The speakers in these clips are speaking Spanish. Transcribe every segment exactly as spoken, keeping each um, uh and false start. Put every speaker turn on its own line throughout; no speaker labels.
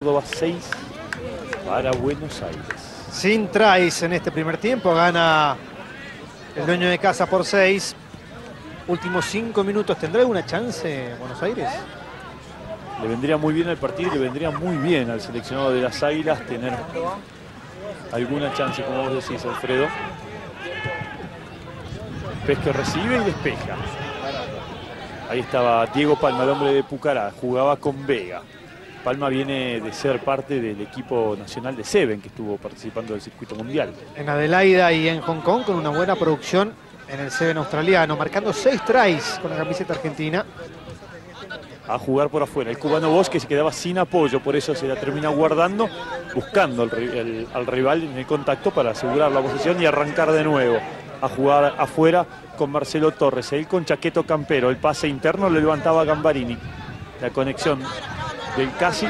Córdoba, seis para Buenos Aires.
Sin tries en este primer tiempo, gana el dueño de casa por seis. Últimos cinco minutos, ¿tendrá alguna chance Buenos Aires?
Le vendría muy bien al partido y le vendría muy bien al seleccionado de las Águilas tener alguna chance, como vos decís, Alfredo. Pesque recibe y despeja. Ahí estaba Diego Palma, el hombre de Pucará, jugaba con Vega. Palma viene de ser parte del equipo nacional de Seven, que estuvo participando del circuito mundial.
En Adelaida y en Hong Kong, con una buena producción en el Seven australiano, marcando seis tries con la camiseta argentina.
A jugar por afuera. El cubano Bosch, que se quedaba sin apoyo, por eso se la termina guardando, buscando el, el, al rival en el contacto para asegurar la posición y arrancar de nuevo. A jugar afuera con Marcelo Torres, él con Chaqueto Campero. El pase interno lo levantaba Gambarini. La conexión del Casi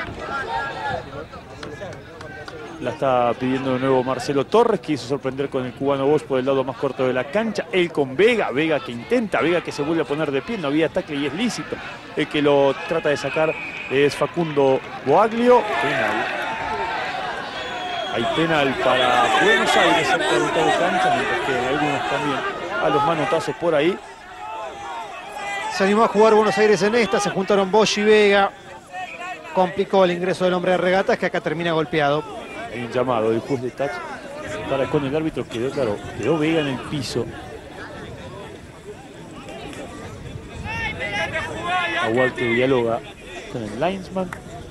la está pidiendo de nuevo Marcelo Torres, que hizo sorprender con el cubano Bosch por el lado más corto de la cancha. Él con Vega, Vega que intenta, Vega que se vuelve a poner de pie, no había tackle y es lícito. El que lo trata de sacar es Facundo Boaglio. Penal. Hay penal para Buenos Aires en la mitad de cancha, mientras que algunos también a los manotazos por ahí.
Se animó a jugar Buenos Aires en esta, se juntaron Bosch y Vega. Complicó el ingreso del hombre de regatas, que acá termina golpeado.
Hay un llamado del juez de touch para con el árbitro. Quedó, claro, quedó Vega en el piso. Agual que dialoga con el linesman.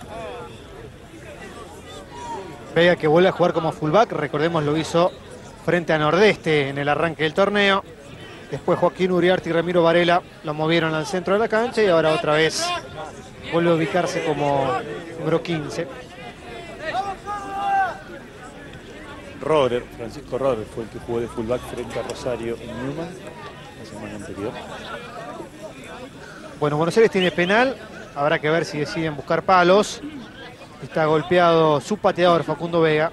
Vega que vuelve a jugar como fullback, recordemos lo hizo frente a Nordeste en el arranque del torneo. Después Joaquín Uriarte y Ramiro Varela lo movieron al centro de la cancha y ahora otra vez vuelve a ubicarse como número quince.
Roder, Francisco Roder fue el que jugó de fullback frente a Rosario en Newman la semana anterior.
Bueno, Buenos Aires tiene penal, habrá que ver si deciden buscar palos. Está golpeado su pateador Facundo Vega.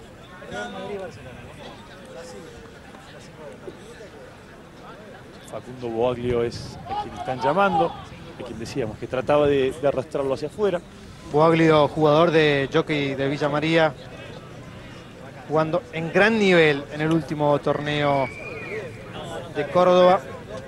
Facundo Boaglio es a quien están llamando, a quien decíamos que trataba de, de arrastrarlo hacia afuera.
Boaglio, jugador de Jockey de Villa María, jugando en gran nivel en el último torneo de Córdoba.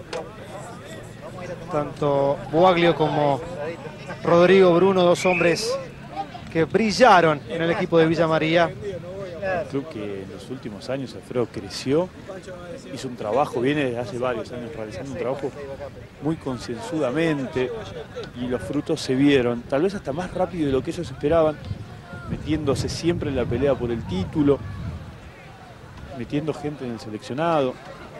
Tanto Boaglio como Rodrigo Bruno, dos hombres que brillaron en el equipo de Villa María.
Un club que en los últimos años, Alfredo, creció, hizo un trabajo, viene desde hace varios años realizando un trabajo muy concienzudamente y los frutos se vieron, tal vez hasta más rápido de lo que ellos esperaban, metiéndose siempre en la pelea por el título, metiendo gente en el seleccionado.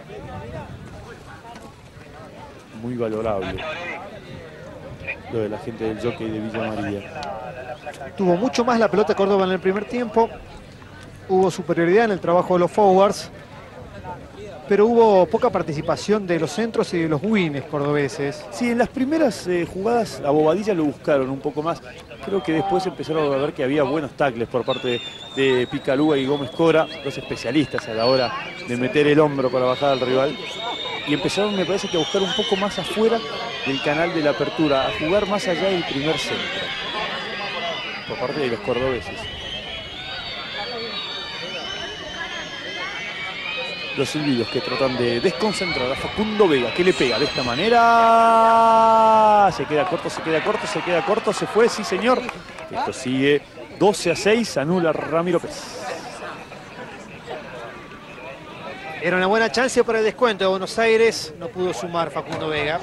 Muy valorable lo de la gente del Jockey de Villa María.
Tuvo mucho más la pelota Córdoba en el primer tiempo. Hubo superioridad en el trabajo de los forwards, pero hubo poca participación de los centros y de los wings cordobeses.
Sí, en las primeras eh, jugadas a Bobadilla lo buscaron un poco más. Creo que después empezaron a ver que había buenos tackles por parte de Picalúa y Gómez Cora, dos especialistas a la hora de meter el hombro para bajar al rival. Y empezaron, me parece, que a buscar un poco más afuera del canal de la apertura, a jugar más allá del primer centro, por parte de los cordobeses. Los silbidos que tratan de desconcentrar a Facundo Vega, que le pega de esta manera. Se queda corto, se queda corto, se queda corto, se fue, sí señor. Esto sigue doce a seis, anula Ramiro Pérez.
Era una buena chance para el descuento de Buenos Aires, no pudo sumar Facundo Vega.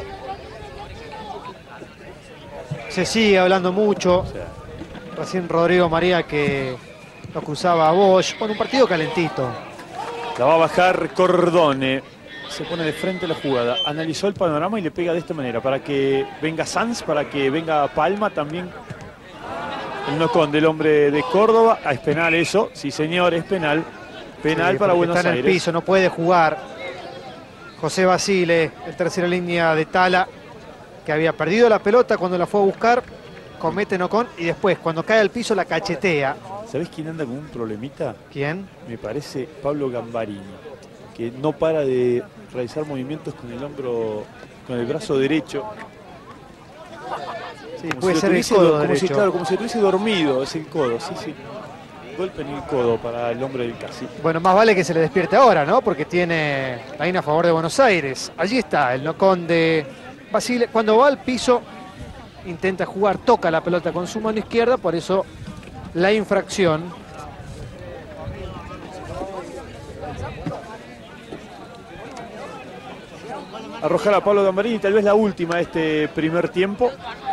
Se sigue hablando mucho.
O sea,
Recién Rodrigo María que lo cruzaba a Bosch, con un partido calentito.
la va a bajar Cordone. Se pone de frente a la jugada. Analizó el panorama y le pega de esta manera. Para que venga Sanz, para que venga Palma también. El knock-on del hombre de Córdoba. Ah, es penal eso. Sí, señor, es penal. Penal sí, para Buenos
está en
Aires.
El piso, no puede jugar. José Basile, en tercera línea de Tala, que había perdido la pelota cuando la fue a buscar. Comete knock-on y después, cuando cae al piso, la cachetea.
¿Sabés quién anda con un problemita?
¿Quién?
Me parece Pablo Gambarini, que no para de realizar movimientos con el hombro, con el brazo derecho.
Sí,
como
puede
si
ser el
tuviese,
codo
como
derecho.
si, claro, como si tuviese dormido, es el codo, sí, sí. Golpe en el codo para el hombre del Casi.
Bueno, más vale que se le despierte ahora, ¿no? Porque tiene la in a favor de Buenos Aires. Allí está el nocón de Basile. Cuando va al piso, intenta jugar, toca la pelota con su mano izquierda, por eso la infracción.
Arrojar a Pablo Gambarini, tal vez la última de este primer tiempo.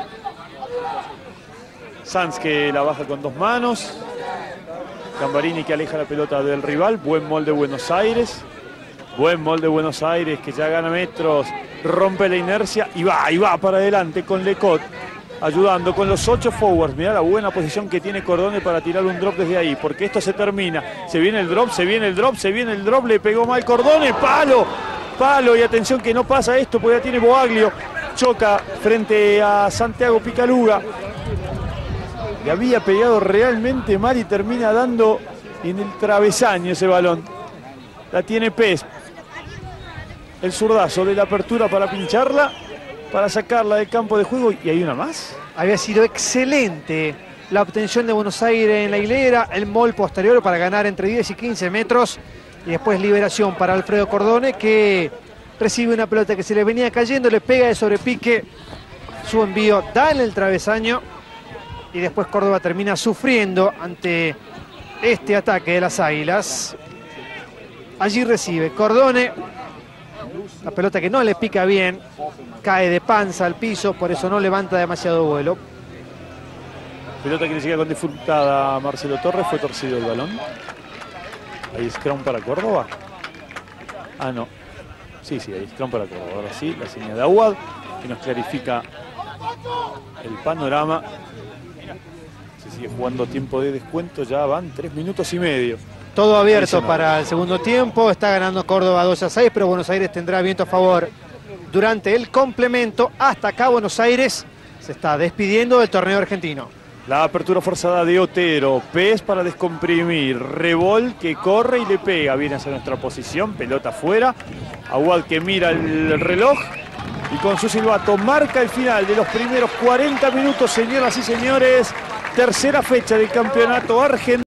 Sanz que la baja con dos manos. Gambarini que aleja la pelota del rival. Buen molde Buenos Aires. Buen molde Buenos Aires que ya gana metros. Rompe la inercia y va, y va para adelante con Lecot. Ayudando con los ocho forwards. Mirá la buena posición que tiene Cordone para tirar un drop desde ahí. Porque esto se termina. Se viene el drop, se viene el drop, se viene el drop. Le pegó mal Cordone. Palo. Palo. Y atención que no pasa esto porque ya tiene Boaglio. Choca frente a Santiago Picaluga. Le había pegado realmente mal y termina dando en el travesaño ese balón. La tiene Pez. El zurdazo de la apertura para pincharla, para sacarla del campo de juego. ¿Y hay una más?
Había sido excelente la obtención de Buenos Aires en la hilera, el mol posterior para ganar entre diez y quince metros. Y después liberación para Alfredo Cordone, que recibe una pelota que se le venía cayendo, le pega de sobrepique. Su envío da en el travesaño. Y después Córdoba termina sufriendo ante este ataque de las Águilas. Allí recibe Cordone. La pelota que no le pica bien. Cae de panza al piso, por eso no levanta demasiado vuelo.
Pelota que le llega con disfrutada a Marcelo Torres. Fue torcido el balón. Hay scrum para Córdoba. Ah, no. Sí, sí, hay scrum para Córdoba. Ahora sí, la señal de Aguad que nos clarifica el panorama. Sigue jugando tiempo de descuento, ya van tres minutos y medio.
Todo abierto para el segundo tiempo, está ganando Córdoba dos a seis, pero Buenos Aires tendrá viento a favor durante el complemento. Hasta acá Buenos Aires se está despidiendo del torneo argentino.
La apertura forzada de Otero, Pez para descomprimir, Rebol que corre y le pega, viene hacia nuestra posición, pelota afuera, Aguad que mira el reloj y con su silbato marca el final de los primeros cuarenta minutos, señoras y señores. Tercera fecha del campeonato argentino.